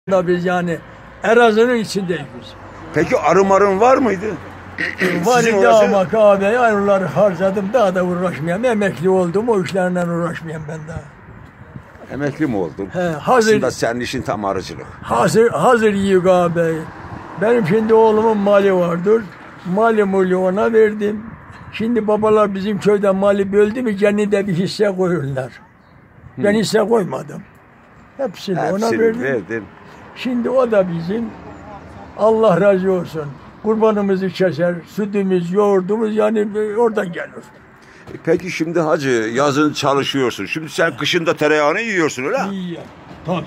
Da biz yani Elazığ'ın içindeyiz. Peki arı var mıydı? Var Sizin idi orası- ama kahveyi arıları harcadım, daha da uğraşmayayım. Emekli oldum, o işlerle uğraşmayayım ben daha. Emekli mi oldun? He, hazır, Aslında senin işin tam arıcılık. hazır yiyor kahveyi. Benim şimdi oğlumun mali vardır. Mali mulü ona verdim. Şimdi babalar bizim köyden mali böldü mü kendine bir hisse koyurlar. Ben hisse koymadım. Hepsini ona Hepsini verdim. verdin. Şimdi o da bizim. Allah razı olsun. Kurbanımızı keser, sütümüz, yoğurdumuz yani oradan gelir. Peki şimdi hacı yazın çalışıyorsun. Şimdi sen kışında tereyağını yiyorsun öyle mi? İyi ya. Tabii.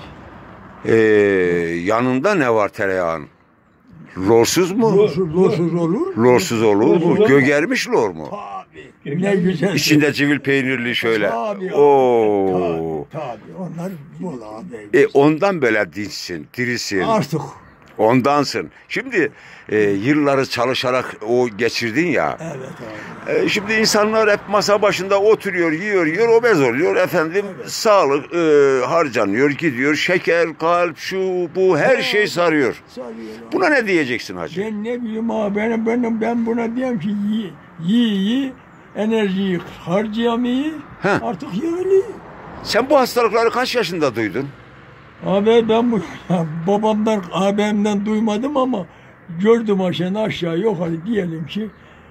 Yanında ne var tereyağın? Lorsuz mu? Lorsuz olur. Lorsuz olur mu? Gögermiş lor mu? Tabii. Ne güzel. İçinde civil peynirli şöyle. Tabii. Oo. Tabii. Onlar bol abi. Ondan böyle dinçsin, dirisin. Artık. Ondansın. Şimdi yılları çalışarak o geçirdin ya. Evet abi. Şimdi insanlar hep masa başında oturuyor, yiyor, obez oluyor. Efendim sağlık harcanıyor, gidiyor. Şeker, kalp, şu, bu her şey sarıyor. Sarıyor. Buna ne diyeceksin hacı? Ben ne bileyim abi, ben buna diyorum ki yi, enerjiyi harcayamayı, Heh. artık yığılı. Sen bu hastalıkları kaç yaşında duydun? Abi ben bu babamdan, abimden duymadım ama gördüm aşağı yukarı diyelim ki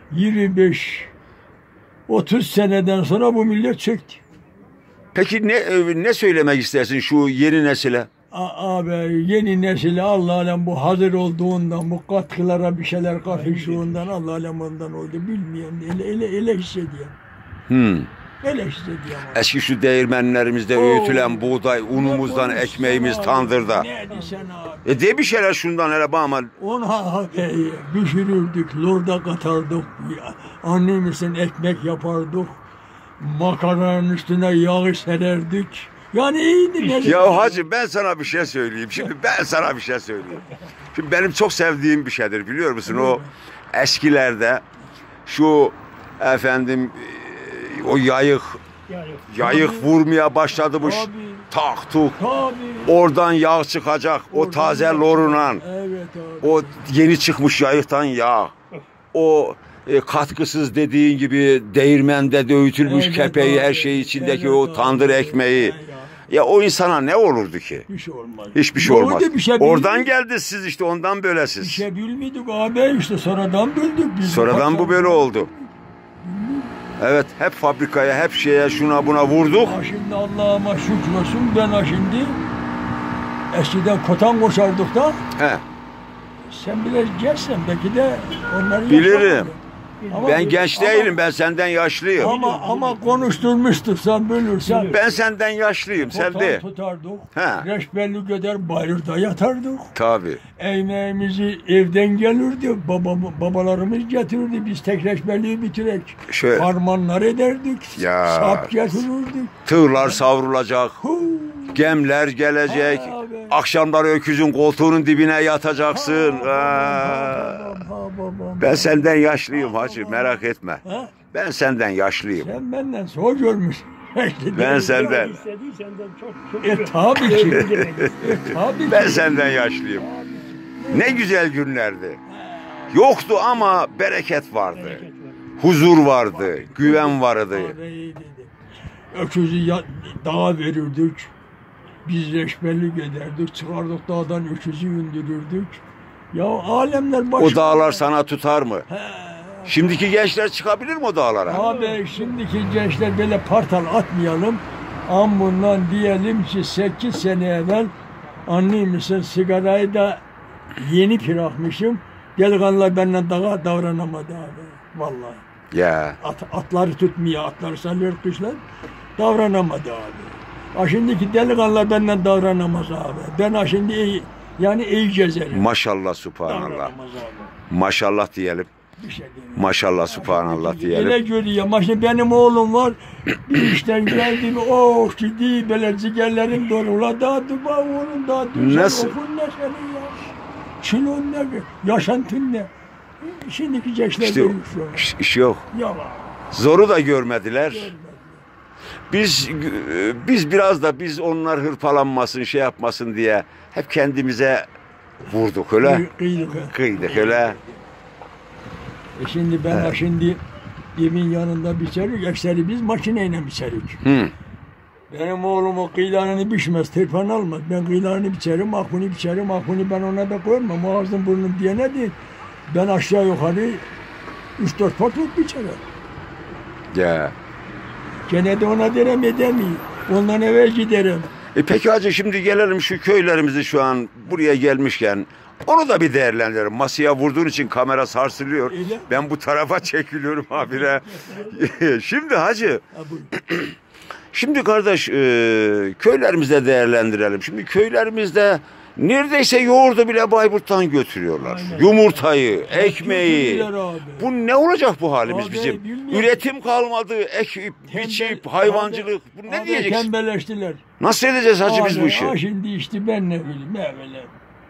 25-30 seneden sonra bu millet çöktü. Peki ne söylemek istersin şu yeni nesile? Abi yeni nesile Allah alem bu hazır olduğundan, bu katkılara bir şeyler karıştığından Allah alem ondan oldu bilmiyorum. Ele hissediyorum. Öyle hissediyorum. Eski şu değirmenlerimizde öğütülen buğday, unumuzdan, ekmeğimiz tandırda. Ne diysen abi? De bir şeyler şundan hele bağma. Onu pişirirdik, lorda katardık, annemizin ekmek yapardık, makarnanın üstüne yağı sererdik. Yani iyiydi. Ya hacı ben sana bir şey söyleyeyim. Şimdi ben sana bir şey söyleyeyim. Şimdi benim çok sevdiğim bir şeydir biliyor musun? O eskilerde şu efendim o yayık vurmaya başladımış. Tak tuk. Oradan yağ çıkacak. O taze lorunan. Evet abi. O yeni çıkmış yayıktan yağ. O katkısız dediğin gibi değirmende de öğütülmüş kepeği, her şey içindeki o tandır ekmeği. Ya o insana ne olurdu ki? Bir şey olmaz. Hiçbir şey olmaz. Oradan geldi. geldi siz işte ondan böylesiz. Bir şey bilmiyorduk abi işte sonradan bildik. Biz Sonradan bu böyle oldu. Evet hep fabrikaya, hep şeye, şuna buna vurduk. Şimdi Allah'ıma şükür olsun ben şimdi eskiden kotan koşardık da. He. Sen bile geçsen belki de onları Bilirim. Ama, Ben genç değilim, ben senden yaşlıyım. Ama konuşturmuştuk sen bilirsen. Ben senden yaşlıyım, sen de. Tutardık. He. Reşberlik eder bayırda yatardık. Tabii. Ekmeğimizi evden gelirdi. Babalarımız getirirdi. Biz tek reşberliği bitirek. Şöyle. Harmanlar ederdik. Ya. Sap getirirdik. Tığlar savrulacak. Gemler gelecek. Akşamları öküzün koltuğunun dibine yatacaksın. Ben senden yaşlıyım hacı, merak etme. Ben senden yaşlıyım. Sen benden zor görmüşsün. Ben senden. Tabii ki. Tabii Ben ki. senden yaşlıyım. Ne güzel günlerdi. Yoktu ama bereket vardı. Huzur vardı, güven vardı. Öküzü dağa verirdik. Biz reşberlik ederdik. Çıkardık dağdan öküzü indirirdik. Ya alemler başka. O dağlar sana tutar mı? Şimdiki gençler çıkabilir mi o dağlara? Abi şimdiki gençler böyle partal atmayalım. Bundan diyelim ki 8 sene evvel anlaymışsın sigarayı da yeni bırakmışım. Delikanlılar benden daha davranamadı abi. Vallahi. Ya. Atları tutmuyor, atları salıyor kışlar. Davranamadı abi. Şimdiki delikanlılar benden davranamaz abi. Ben şimdi iyi gezerim. Maşallah subhanallah. Maşallah diyelim. Bir şey diyeyim. Maşallah subhanallah diyelim. Öyle görüyor. Şimdi benim oğlum var. Bir işten geldi mi ciddi böyle ciğerlerim dolu. Ula daha dur bak oğlum daha dur. Nasıl? Okun ne senin ya? Kilon ne? Yaşantın ne? Şimdiki gençler İşte görüyor. iş yok. Yalan. Zoru da görmediler. Biz biraz da biz onlar hırpalanmasın, şey yapmasın diye hep kendimize vurduk öyle. Kıydık öyle. Şimdi ben şimdi evin yanında biçerik, ekseri biz makineyle biçerik. Hı. Benim oğlum o kıyılarını biçmez, tırpan almaz. Ben kıyılarını biçerim, akbunu biçerim, akunu ben ona da koymam. Ağzım burnum diye ne değil. Ben aşağı yukarı 3-4 patok biçerim. Ya. Gene de ona derem edemeyim. Ondan evvel giderim. Peki hacı şimdi gelelim şu köylerimizi şu an buraya gelmişken onu da bir değerlendirelim. Masaya vurduğun için kamera sarsılıyor. Öyle. Ben bu tarafa çekiliyorum habire. Şimdi hacı, şimdi kardeş köylerimizde değerlendirelim. Şimdi köylerimizde neredeyse yoğurdu bile Bayburt'tan götürüyorlar. Aynen. Yumurtayı, ekmeği. Götürüyorlar abi. Bu ne olacak bu halimiz Abi, bizim? bilmiyorum. Üretim kalmadı, ekip, biçip, hayvancılık. Bu ne Abi, diyeceksin? tembelleştiler. Nasıl edeceğiz hacı biz bu işi? Şimdi işte ben ne bileyim evvela.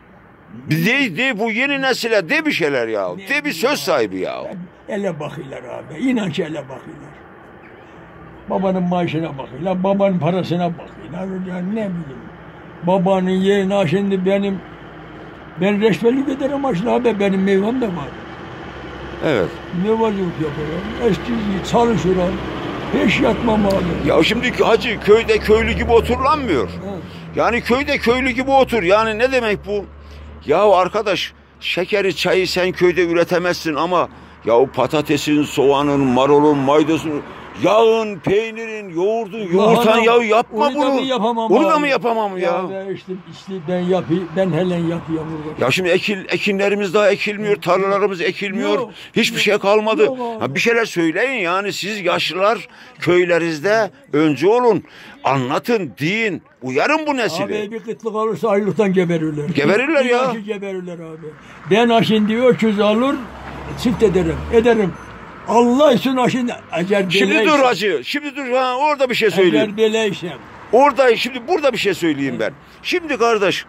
De bu yeni nesile de bir şeyler ya. De bir söz sahibi ya. Ele bakıyorlar abi. İnanç ele bakıyorlar. Babanın maaşına bakıyorlar. Babanın parasına bakıyorlar. Yani ne bileyim. Babanın yerine şimdi ben reçberlik ederim aşkına abi. Benim meyvem de var. Evet. Meyvacılık yapıyorum. Eskici çalışıyorum. Hiç yatmam abi. Ya şimdi hacı köyde köylü gibi oturulanmıyor. Evet. Yani köyde köylü gibi otur. Yani ne demek bu? Ya arkadaş şekeri çayı sen köyde üretemezsin ama ya o patatesin, soğanın, marulun, maydanozu, yağın, peynirin, yoğurdun, yumurtan yağı yapma onu bunu. Da mı yapamam onu da abi? mı yapamam ya? Ya işte ben yapayım. Ben helen yapıyorum. Ya şimdi ekinlerimiz daha ekilmiyor, tarlalarımız ekilmiyor. Yok, Hiçbir yok, şey kalmadı. yok abi. Ha, bir şeyler söyleyin yani siz yaşlılar köylerinizde öncü olun. Anlatın, deyin. Uyarın bu nesili. Abi bir kıtlık alırsa ayrılıktan geberirler. Geberirler ya. İlahi geberirler abi. Ben şimdi öküz alır, çift ederim. Allah için şimdi eğer Şimdi dur hacı. Şimdi dur. Ha, orada bir şey söyleyeyim. Eğer beleysem. Şimdi burada bir şey söyleyeyim ben. Şimdi kardeş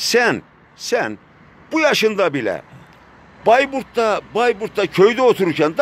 sen bu yaşında bile Bayburt'ta köyde otururken